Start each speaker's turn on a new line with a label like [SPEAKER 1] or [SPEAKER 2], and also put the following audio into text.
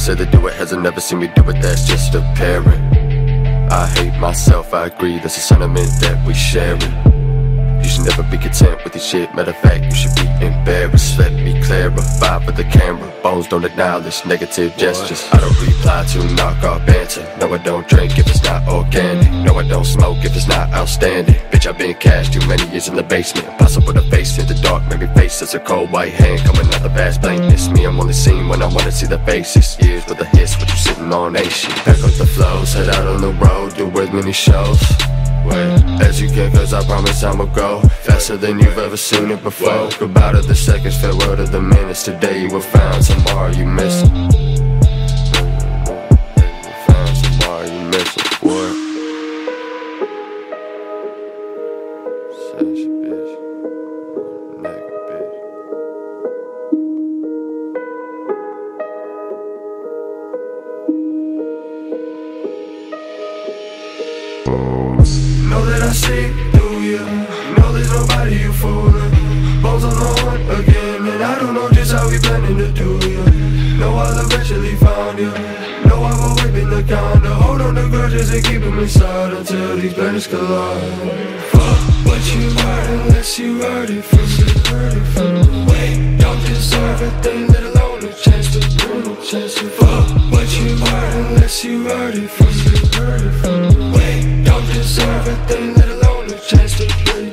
[SPEAKER 1] say they do it, hasn't never seen me do it, that's just apparent. I hate myself, I agree, that's a sentiment that we sharing. You should never be content with your shit, matter of fact, you should be embarrassed. Let me clarify for the camera, bones don't acknowledge negative gestures. I don't reply to knockoff banter. No, I don't drink if it's not organic. No, I don't smoke if it's not outstanding. Bitch, I've been cashed too many years in the basement. Impossible to face in the dark, maybe face as a cold white hand coming out the vast blankness. Me, I'm only seen when I wanna see the faces. Years with a hiss, with you sitting on ain't shit. Pack up the flows, head out on the road, do as many shows as you can, cause I promise I'ma go faster than you've ever seen it before. Goodbye to the seconds, farewell to the minutes. Today you were found, tomorrow you missing. Found, tomorrow you missing. What? Such a bitch. Nigga, bitch.
[SPEAKER 2] Know that I see through you. Know there's nobody you fooling. Bones on the horn again, and I don't know just how we planning to do you. Know I'll eventually find you. Know I've always been the kind to hold on to grudges and keep them inside until these planets collide. Fuck what you heard unless you heard it from me. Wait, don't deserve a thing, let alone a chance to bring a chance to fuck what you heard unless you heard it from me. Wait, don't deserve a thing, let alone a chance to bring